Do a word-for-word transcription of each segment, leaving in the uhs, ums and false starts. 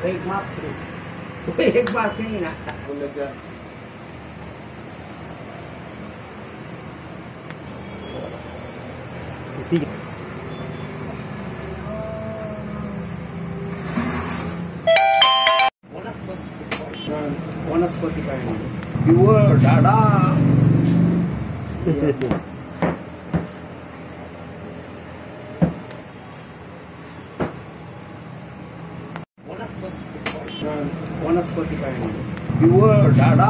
एक माफ करो, एक बात नहीं ना बोलण्याच्या ठीक आहे. वनस्पती काय पिवळ डाडा वनस्पती काय पिवळ डाडा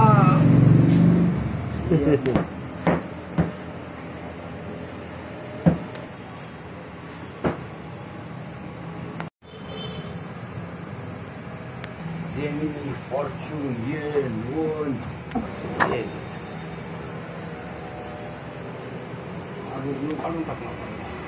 Gemini, Fortune, Yen, Won, Yen. अजून काढून टाकणार.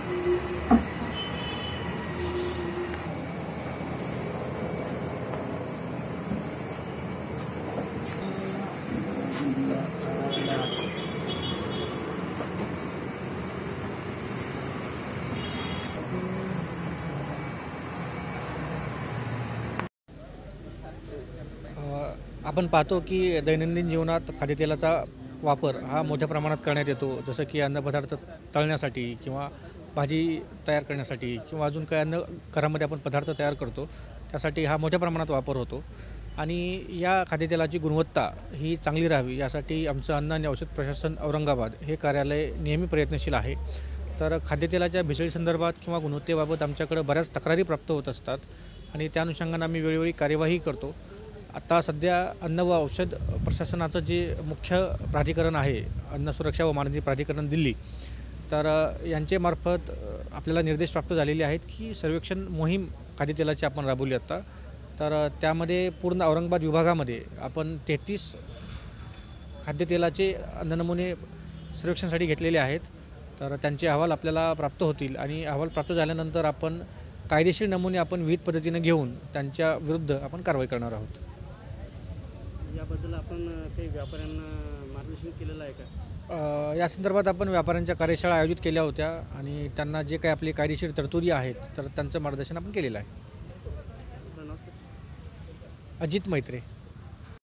आपण पाहतो की दैनंदिन जीवनात खाद्यतेलाचा वापर हा मोठ्या प्रमाणात करण्यात येतो. जसं की अन्नपदार्थ तळण्यासाठी किंवा भाजी तयार करण्यासाठी किंवा अजून काही अन्न घरामध्ये आपण पदार्थ तयार करतो त्यासाठी हा मोठ्या प्रमाणात वापर होतो. आणि या खाद्यतेलाची गुणवत्ता ही चांगली राहावी यासाठी आमचं अन्न आणि औषध प्रशासन औरंगाबाद हे कार्यालय नेहमी प्रयत्नशील आहे. तर खाद्यतेलाच्या भेसळीसंदर्भात किंवा गुणवत्तेबाबत आमच्याकडे बऱ्याच तक्रारी प्राप्त होत असतात आणि त्या अनुषंगाने आम्ही वेळोवेळी कार्यवाही करतो. आता सध्या अन्न व औषध प्रशासनाचं जे मुख्य प्राधिकरण आहे अन्न सुरक्षा व मानदी प्राधिकरण दिल्ली, तर यांचे मार्फत आपल्याला निर्देश प्राप्त झालेले आहेत की सर्वेक्षण मोहीम खाद्यतेलाची आपण राबवली आता. तर त्यामध्ये पूर्ण औरंगाबाद विभागामध्ये आपण तेहतीस खाद्यतेलाचे अन्न नमुने सर्वेक्षणासाठी घेतलेले आहेत. तर त्यांचे अहवाल आपल्याला प्राप्त होतील आणि अहवाल प्राप्त झाल्यानंतर आपण कायदेशीर नमुने आपण विविध पद्धतीने घेऊन त्यांच्या विरुद्ध आपण कारवाई करणार आहोत. याबद्दल आपण काही व्यापाऱ्यांना मार्गदर्शन केलेलं आहे का? या संदर्भात आपण व्यापाऱ्यांच्या कार्यशाळा आयोजित केल्या होत्या आणि त्यांना जे काही आपली कायदेशीर तरतुदी आहेत तर त्यांचं मार्गदर्शन आपण केलेलं आहे. अजित मैत्रे.